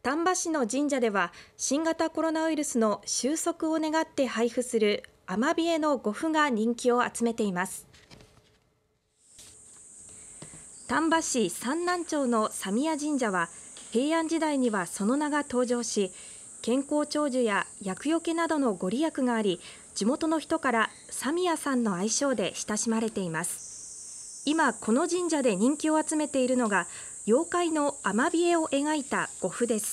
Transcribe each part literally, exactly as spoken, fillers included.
丹波市の神社では新型コロナウイルスの収束を願って配布するアマビエの護符が人気を集めています。丹波市三南町の三宮神社は平安時代にはその名が登場し、健康長寿や厄除けなどのご利益があり、地元の人から三宮さんの愛称で親しまれています。今この神社で人気を集めているのが妖怪のアマビエを描いた護符です。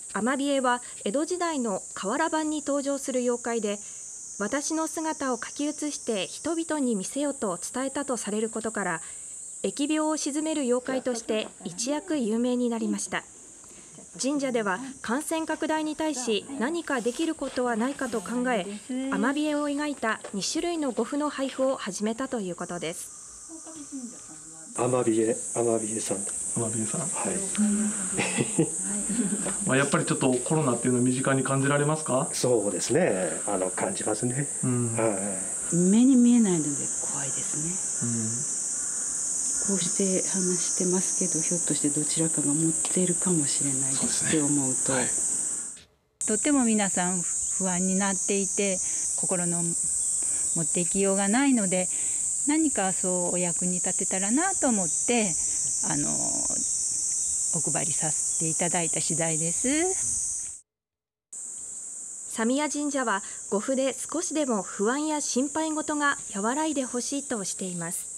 アマビエは江戸時代の瓦版に登場する妖怪で、私の姿を書き写して人々に見せよと伝えたとされることから、疫病を鎮める妖怪として一躍有名になりました。神社では感染拡大に対し何かできることはないかと考え、アマビエを描いたに種類の護符の配布を始めたということです。 アマビエ、アマビエさん。 アマビエさん。はい。 まあやっぱりちょっとコロナっていうのを身近に感じられますか？ そうですね。あの感じますね。うん、 はい、目に見えないので怖いですね。うん、こうして話してますけど、ひょっとしてどちらかが持っているかもしれないですって思うと、はい、 とっても皆さん不安になっていて、心の持っていきようがないので、何かそうお役に立てたらなと思ってあのお配りさせていただいた次第です。 三宮神社は護符で少しでも不安や心配事が和らいでほしいとしています。